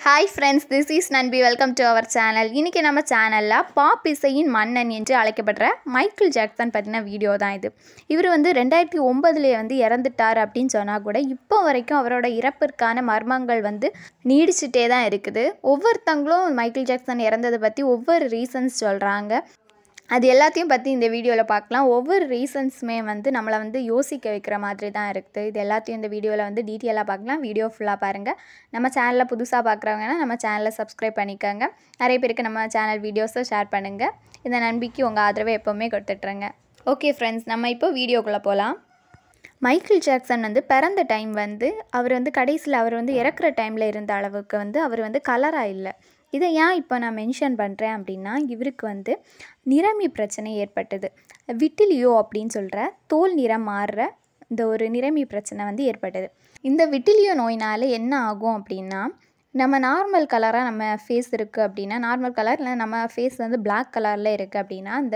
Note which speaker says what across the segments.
Speaker 1: Hi friends, this is Nanbi. Welcome to our channel. இன்னைக்கு நம்ம சேனல்ல பாப் இசையின் மன்னன் என்று அழைக்கப்படுற மைக்கேல் ஜாக்சன் பத்தின வீடியோ தான் இது. இவர் வந்து 2009லே வந்து இறந்துட்டார் அப்படினு சொன்னா கூட இப்போ வரைக்கும் அவரோட இறப்பிற்கான மர்மங்கள் வந்து நீடிச்சிட்டே தான் இருக்குது. ஒவ்வொருத்தங்களும் மைக்கேல் ஜாக்சன் இறந்ததை பத்தி ஒவ்வொரு ரீசன்ஸ் சொல்றாங்க. அது எல்லாத்தையும் பற்றி இந்த வீடியோவில் பார்க்கலாம். ஒவ்வொரு ரீசன்ஸுமே வந்து நம்மளை வந்து யோசிக்க வைக்கிற மாதிரி தான் இருக்குது. இது எல்லாத்தையும் இந்த வீடியோவில் வந்து டீட்டெயிலாக பார்க்கலாம். வீடியோ ஃபுல்லாக பாருங்கள். நம்ம சேனலில் புதுசாக பார்க்குறவங்கன்னா நம்ம சேனலை சப்ஸ்கிரைப் பண்ணிக்கோங்க. நிறைய பேருக்கு நம்ம சேனல் வீடியோஸை ஷேர் பண்ணுங்கள். இந்த நம்பிக்கை உங்கள் ஆதரவை எப்போவுமே கொடுத்துட்ருங்க. ஓகே ஃப்ரெண்ட்ஸ், நம்ம இப்போ வீடியோக்குள்ளே போகலாம். மைக்கேல் ஜாக்சன் வந்து பிறந்த டைம் வந்து அவர் வந்து கடைசியில் அவர் வந்து இறக்குற டைமில் இருந்த அளவுக்கு வந்து அவர் வந்து கலராக இல்லை. இதை ஏன் இப்போ நான் மென்ஷன் பண்ணுறேன் அப்படின்னா, இவருக்கு வந்து நிறமி பிரச்சனை ஏற்பட்டது. விட்டிலியோ அப்படின்னு சொல்கிற தோல் நிறம் மாறுற இந்த ஒரு நிறமி பிரச்சனை வந்து ஏற்பட்டது. இந்த விட்டிலியோ நோயினால் என்ன ஆகும் அப்படின்னா, நம்ம நார்மல் கலராக நம்ம ஃபேஸ் இருக்குது அப்படின்னா, நார்மல் கலர் இல்லை நம்ம ஃபேஸ் வந்து பிளாக் கலரில் இருக்குது அப்படின்னா, அந்த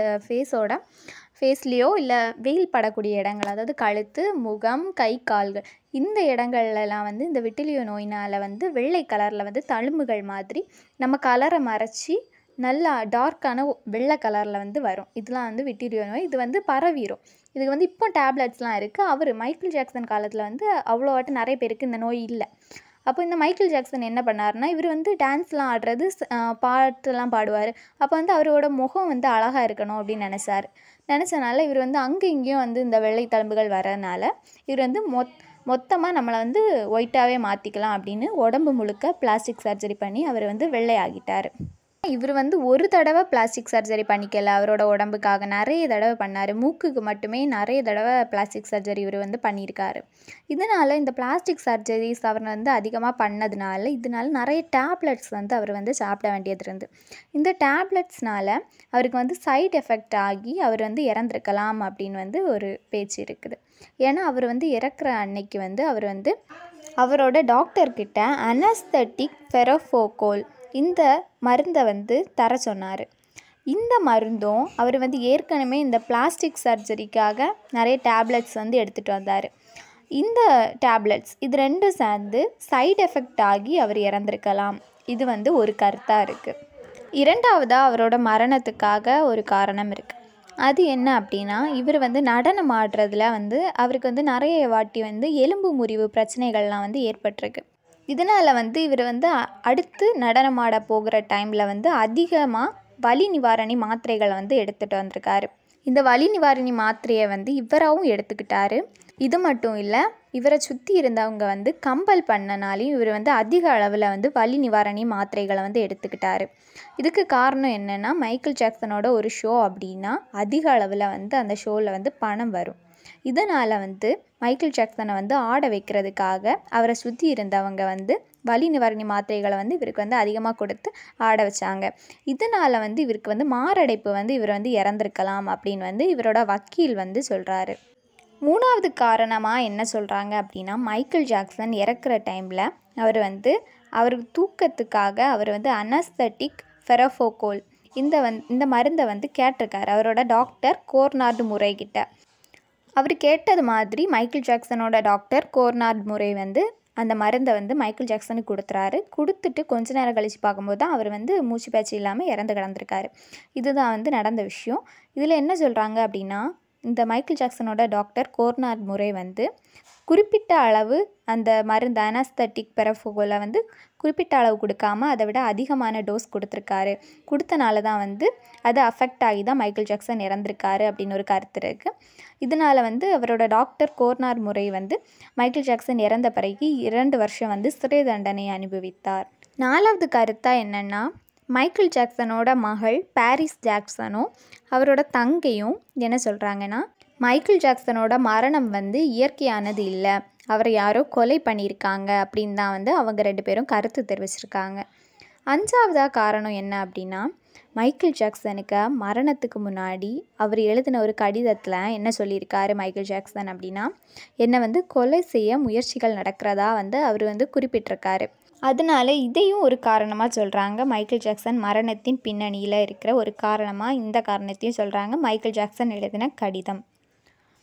Speaker 1: ஃபேஸ்லேயோ இல்லை வெயில் படக்கூடிய இடங்கள், அதாவது கழுத்து, முகம், கை, கால்கள், இந்த இடங்கள்லாம் வந்து இந்த விட்டிலியோ நோயினால் வந்து வெள்ளை கலரில் வந்து தழும்புகள் மாதிரி நம்ம கலரை மறைச்சி நல்லா டார்க்கான வெள்ளை கலரில் வந்து வரும். இதெல்லாம் வந்து விட்டிலியோ நோய். இது வந்து பரவிடும். இதுக்கு வந்து இப்போ டேப்லெட்ஸ்லாம் இருக்குது. மைக்கேல் ஜாக்சன் காலத்தில் வந்து அவ்வளோவாட்டு நிறைய பேருக்கு இந்த நோய் இல்லை. அப்போ இந்த மைக்கேல் ஜாக்சன் என்ன பண்ணார்னா, இவர் வந்து டான்ஸ்லாம் ஆடுறது, பாட்டெல்லாம் பாடுவார். அப்போ வந்து அவரோட முகம் வந்து அழகாக இருக்கணும் அப்படின்னு நினச்சனால இவர் வந்து அங்கே இங்கேயும் வந்து இந்த வெள்ளை தழும்புகள் வரதுனால இவர் வந்து மொத்தமாக நம்மளை வந்து ஒயிட்டாகவே மாற்றிக்கலாம் அப்படின்னு உடம்பு முழுக்க பிளாஸ்டிக் சர்ஜரி பண்ணி அவர் வந்து வெள்ளை ஆகிட்டார். இவர் வந்து ஒரு தடவை பிளாஸ்டிக் சர்ஜரி பண்ணிக்கல, அவரோட உடம்புக்காக நிறைய தடவை பண்ணார். மூக்குக்கு மட்டுமே நிறைய தடவை பிளாஸ்டிக் சர்ஜரி இவர் வந்து பண்ணியிருக்காரு. இதனால் இந்த பிளாஸ்டிக் சர்ஜரிஸ் அவர் வந்து அதிகமாக பண்ணதுனால இதனால் நிறைய டேப்லெட்ஸ் வந்து அவர் வந்து சாப்பிட வேண்டியது இருந்து. இந்த டேப்லெட்ஸ்னால் அவருக்கு வந்து சைட் எஃபெக்ட் ஆகி அவர் வந்து இறந்துருக்கலாம் அப்படின்னு வந்து ஒரு பேச்சு இருக்குது. ஏன்னா அவர் வந்து இறக்குற அன்னைக்கு வந்து அவர் வந்து அவரோட டாக்டர்கிட்ட அனஸ்தட்டிக் ஃபெரோஃபோகோல் இந்த மருந்தை வந்து தர சொன்னார். இந்த மருந்தும் அவர் வந்து ஏற்கனவே இந்த பிளாஸ்டிக் சர்ஜரிக்காக நிறைய டேப்லெட்ஸ் வந்து எடுத்துகிட்டு வந்தார். இந்த டேப்லெட்ஸ் இது ரெண்டும் சேர்ந்து சைடு எஃபெக்ட் ஆகி அவர் இறந்துருக்கலாம். இது வந்து ஒரு கருத்தாக இருக்குது. இரண்டாவதாக அவரோட மரணத்துக்காக ஒரு காரணம் இருக்குது. அது என்ன அப்படின்னா, இவர் வந்து நடனம் ஆடுறதுல வந்து அவருக்கு வந்து நிறைய வாட்டி வந்து எலும்பு முறிவு பிரச்சனைகள்லாம் வந்து ஏற்பட்டிருக்கு. இதனால் வந்து இவர் வந்து அடுத்து நடனமாட போகிற டைமில் வந்து அதிகமாக வலி நிவாரணி மாத்திரைகளை வந்து எடுத்துகிட்டு வந்திருக்காரு. இந்த வலி நிவாரணி மாத்திரையை வந்து இவராகவும் எடுத்துக்கிட்டாரு. இது மட்டும் இல்லை, இவரை சுற்றி இருந்தவங்க வந்து கம்பல் பண்ணனாலையும் இவர் வந்து அதிக அளவில் வந்து வலி நிவாரணி மாத்திரைகளை வந்து எடுத்துக்கிட்டாரு. இதுக்கு காரணம் என்னென்னா, மைக்கேல் ஜாக்சனோட ஒரு ஷோ அப்படின்னா அதிக அளவில் வந்து அந்த ஷோவில் வந்து பணம் வரும். இதனால் வந்து மைக்கேல் ஜாக்சனை வந்து ஆட வைக்கிறதுக்காக அவரை சுற்றி இருந்தவங்க வந்து வலி நிவாரணி மாத்திரைகளை வந்து இவருக்கு வந்து அதிகமாக கொடுத்து ஆட வச்சாங்க. இதனால் வந்து இவருக்கு வந்து மாரடைப்பு வந்து இவர் வந்து இறந்துருக்கலாம் அப்படின்னு வந்து இவரோட வக்கீல் வந்து சொல்கிறாரு. மூணாவது காரணமாக என்ன சொல்கிறாங்க அப்படின்னா, மைக்கேல் ஜாக்சன் இறக்குற டைமில் அவருக்கு தூக்கத்துக்காக அவர் வந்து அனஸ்தட்டிக் ஃபெரோஃபோகோல் இந்த மருந்தை வந்து கேட்டிருக்காரு அவரோட டாக்டர் கோர்னார்டு முறைகிட்ட. அவர் கேட்டது மாதிரி மைக்கேல் ஜாக்சனோட டாக்டர் கோர்னார்டு முறை வந்து அந்த மருந்தை வந்து மைக்கேல் ஜாக்சனுக்கு கொடுத்துட்டு கொஞ்ச நேரம் கழித்து பார்க்கும்போது தான் அவர் வந்து மூச்சு பேச்சு இல்லாமல் இறந்து கிடந்திருக்காரு. இதுதான் வந்து நடந்த விஷயம். இதில் என்ன சொல்கிறாங்க அப்படின்னா, இந்த மைக்கேல் ஜாக்சனோட டாக்டர் கோர்னார்டு முறை வந்து குறிப்பிட்ட அளவு அந்த மருந்து அனஸ்தட்டிக் ஃபெரோஃபோகோலை வந்து குறிப்பிட்ட அளவு கொடுக்காம அதை விட அதிகமான டோஸ் கொடுத்தனால தான் வந்து அது அஃபெக்ட் ஆகி தான் மைக்கேல் ஜாக்சன் இறந்துருக்காரு அப்படின்னு ஒரு கருத்து இருக்குது. இதனால் வந்து அவரோட டாக்டர் கோர்னார்டு முறை வந்து மைக்கேல் ஜாக்சன் இறந்த பிறகு 2 வருஷம் வந்து சிறை தண்டனை அனுபவித்தார். 4வது கருத்தாக என்னென்னா, மைக்கேல் ஜாக்சனோட மகள் பாரிஸ் ஜாக்சனும் அவரோட தங்கையும் என்ன சொல்கிறாங்கன்னா, மைக்கேல் ஜாக்சனோட மரணம் வந்து இயற்கையானது இல்லை, அவரை யாரோ கொலை பண்ணியிருக்காங்க அப்படின்னு தான் வந்து அவங்க 2 பேரும் கருத்து தெரிவிச்சிருக்காங்க. 5வதாக காரணம் என்ன அப்படின்னா, மைக்கேல் ஜாக்சனுக்கு மரணத்துக்கு முன்னாடி அவர் எழுதின ஒரு கடிதத்தில் என்ன சொல்லியிருக்காரு மைக்கேல் ஜாக்சன் அப்படின்னா, என்னை வந்து கொலை செய்ய முயற்சிகள் நடக்கிறதா வந்து அவர் வந்து குறிப்பிட்டிருக்காரு. அதனால இதையும் ஒரு காரணமாக சொல்கிறாங்க. மைக்கேல் ஜாக்சன் மரணத்தின் பின்னணியில் இருக்கிற ஒரு காரணமாக இந்த காரணத்தையும் சொல்கிறாங்க, மைக்கேல் ஜாக்சன் எழுதின கடிதம்.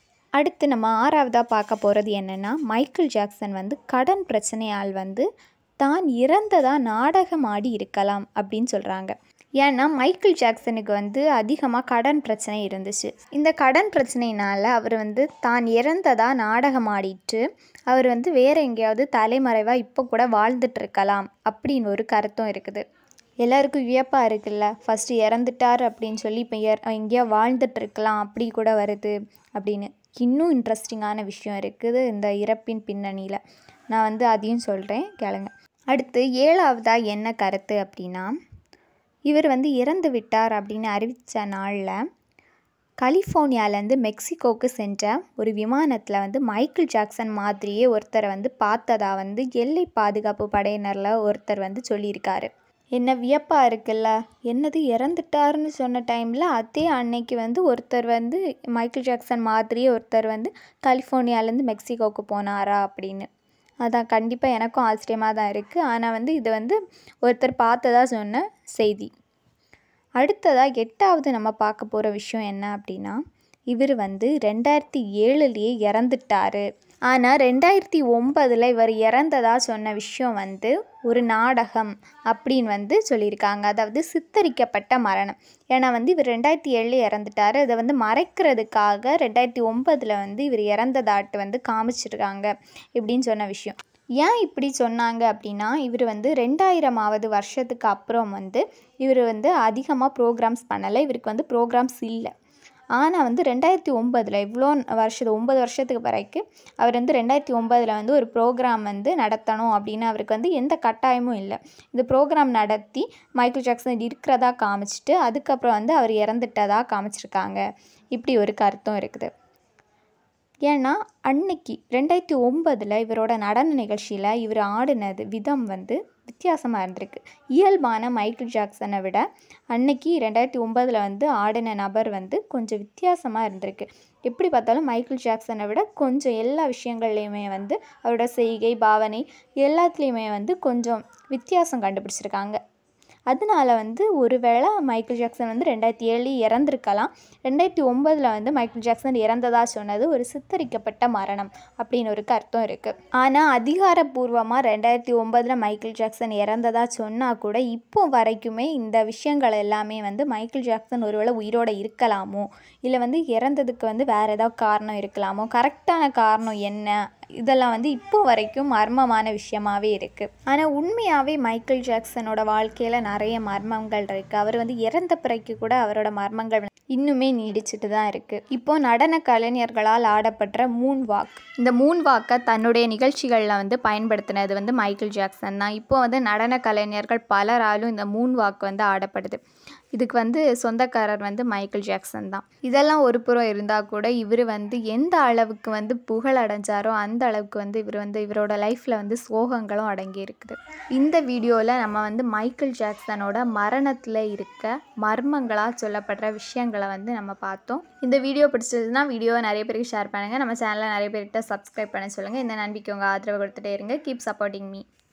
Speaker 1: அடுத்து நம்ம 6வதாக பார்க்க போகிறது என்னென்னா, மைக்கேல் ஜாக்சன் வந்து கடன் பிரச்சனையால் வந்து தான் இறந்ததாக நாடகம் ஆடி இருக்கலாம் அப்படின்னு சொல்கிறாங்க. ஏன்னா மைக்கேல் ஜாக்சனுக்கு வந்து அதிகமாக கடன் பிரச்சனை இருந்துச்சு. இந்த கடன் பிரச்சனையினால் அவர் வந்து தான் இறந்ததாக நாடகம் ஆடிட்டு அவர் வந்து வேறு எங்கேயாவது தலைமறைவாக இப்போ கூட வாழ்ந்துட்டுருக்கலாம் அப்படின்னு ஒரு கருத்தும் இருக்குது. எல்லாருக்கும் வியப்பாக இருக்குல்ல, ஃபஸ்ட்டு இறந்துட்டார் அப்படின்னு சொல்லி இப்போ எங்கேயோ வாழ்ந்துட்டுருக்கலாம் அப்படி கூட வருது அப்படின்னு. இன்னும் இன்ட்ரெஸ்டிங்கான விஷயம் இருக்குது இந்த இறப்பின் பின்னணியில். நான் வந்து அதையும் சொல்கிறேன், கேளுங்க. அடுத்து 7வதாக என்ன கருத்து அப்படின்னா, இவர் வந்து இறந்து விட்டார் அப்படின்னு அறிவித்த நாளில் கலிஃபோர்னியாவிலேருந்து மெக்சிகோவுக்கு சென்ற ஒரு விமானத்தில் வந்து மைக்கேல் ஜாக்சன் மாதிரியே ஒருத்தரை வந்து பார்த்ததா வந்து எல்லை பாதுகாப்பு படையினரில் ஒருத்தர் வந்து சொல்லியிருக்காரு. என்ன வியப்பாக இருக்குல்ல, என்னது இறந்துட்டாருன்னு சொன்ன டைமில் அதே அன்னைக்கு வந்து ஒருத்தர் வந்து மைக்கேல் ஜாக்சன் மாதிரியே ஒருத்தர் வந்து கலிஃபோர்னியாவிலேருந்து மெக்சிகோவுக்கு போனாரா அப்படின்னு. அதான் கண்டிப்பாக எனக்கும் ஆச்சரியமாக தான் இருக்குது. ஆனால் வந்து இது வந்து ஒருத்தர் பார்த்ததா சொன்ன செய்தி. அடுத்ததாக 8வது நம்ம பார்க்க போகிற விஷயம் என்ன அப்படின்னா, இவர் வந்து 2007 இறந்துட்டார். ஆனால் 2009 இவர் இறந்ததாக சொன்ன விஷயம் வந்து ஒரு நாடகம் அப்படின்னு வந்து சொல்லியிருக்காங்க. அதாவது சித்தரிக்கப்பட்ட மரணம். ஏன்னா வந்து இவர் 2007 இறந்துட்டார். அதை வந்து மறைக்கிறதுக்காக 2009 வந்து இவர் இறந்ததாட்டு வந்து காமிச்சிருக்காங்க இப்படின்னு சொன்ன விஷயம். ஏன் இப்படி சொன்னாங்க அப்படின்னா, இவர் வந்து 2000வது வருஷத்துக்கு அப்புறம் வந்து இவர் வந்து அதிகமாக ப்ரோக்ராம்ஸ் பண்ணலை. இவருக்கு வந்து ப்ரோக்ராம்ஸ் இல்லை. ஆனால் வந்து 2009 இவ்வளோ 9 வருஷத்துக்கு வரைக்கும் அவர் வந்து 2009 வந்து ஒரு ப்ரோக்ராம் வந்து நடத்தணும் அப்படின்னு அவருக்கு வந்து எந்த கட்டாயமும் இல்லை. இந்த ப்ரோக்ராம் நடத்தி மைக்கேல் ஜாக்சன் இருக்கிறதா காமிச்சிட்டு அதுக்கப்புறம் வந்து அவர் இறந்துட்டதா காமிச்சிருக்காங்க. இப்படி ஒரு கருத்தும் இருக்குது. ஏன்னா அன்னைக்கு 2009 இவரோட நடன நிகழ்ச்சியில் இவர் ஆடினது விதம் வந்து வித்தியாசமாக இருந்திருக்கு. இயல்பான மைக்கேல் ஜாக்சனை விட அன்னைக்கு 2009 வந்து ஆடின நபர் வந்து கொஞ்சம் வித்தியாசமாக இருந்திருக்கு. எப்படி பார்த்தாலும் மைக்கேல் ஜாக்சனை விட கொஞ்சம் எல்லா விஷயங்கள்லையுமே வந்து அவரோட செய்கை பாவனை எல்லாத்துலேயுமே வந்து கொஞ்சம் வித்தியாசம் கண்டுபிடிச்சிருக்காங்க. அதனால வந்து ஒருவேளை மைக்கேல் ஜாக்சன் வந்து 2007 இறந்துருக்கலாம். 2009 வந்து மைக்கேல் ஜாக்சன் இறந்ததா சொன்னது ஒரு சித்தரிக்கப்பட்ட மரணம் அப்படின்னு ஒரு கருத்தும் இருக்குது. ஆனால் அதிகாரப்பூர்வமாக 2009 மைக்கேல் ஜாக்சன் இறந்ததா சொன்னால் கூட இப்போ வரைக்குமே இந்த விஷயங்கள் எல்லாமே வந்து மைக்கேல் ஜாக்சன் ஒருவேளை உயிரோடு இருக்கலாமோ, இல்லை வந்து இறந்ததுக்கு வந்து வேறு ஏதாவது காரணம் இருக்கலாமோ, கரெக்டான காரணம் என்ன, இதெல்லாம் வந்து இப்போ வரைக்கும் மர்மமான விஷயமாகவே இருக்குது. ஆனால் உண்மையாகவே மைக்கேல் ஜாக்சனோட வாழ்க்கையில் நிறைய மர்மங்கள் இருக்குது. அவர் வந்து இறந்த பிறகு கூட அவரோட மர்மங்கள் இன்னுமே நீடிச்சுட்டு தான் இருக்குது. இப்போது நடன கலைஞர்களால் ஆடப்படுற மூன் வாக், இந்த மூன் வாக்கை தன்னுடைய நிகழ்ச்சிகளில் வந்து பயன்படுத்தினது வந்து மைக்கேல் ஜாக்சன் தான். இப்போ வந்து நடன கலைஞர்கள் பலராலும் இந்த மூன் வாக் வந்து ஆடப்படுது. இதுக்கு வந்து சொந்தக்காரர் வந்து மைக்கேல் ஜாக்சன் தான். இதெல்லாம் ஒரு புறம் இருந்தால் கூட இவர் வந்து எந்த அளவுக்கு வந்து புகழ் அடைஞ்சாரோ அந்த அளவுக்கு வந்து இவர் வந்து இவரோட லைஃப்பில் வந்து சோகங்களும் அடங்கி இருக்குது. இந்த வீடியோவில் நம்ம வந்து மைக்கேல் ஜாக்சனோட மரணத்தில் இருக்க மர்மங்களாக சொல்லப்படுற விஷயங்களை வந்து நம்ம பார்த்தோம். இந்த வீடியோ பிடிச்சதுன்னா வீடியோவை நிறைய பேருக்கு ஷேர் பண்ணுங்கள். நம்ம சேனலை நிறைய பேர்கிட்ட சப்ஸ்கிரைப் பண்ண சொல்லுங்கள். இந்த நம்பிக்கை உங்கள் ஆதரவு கொடுத்துட்டே இருங்க. Keep supporting me.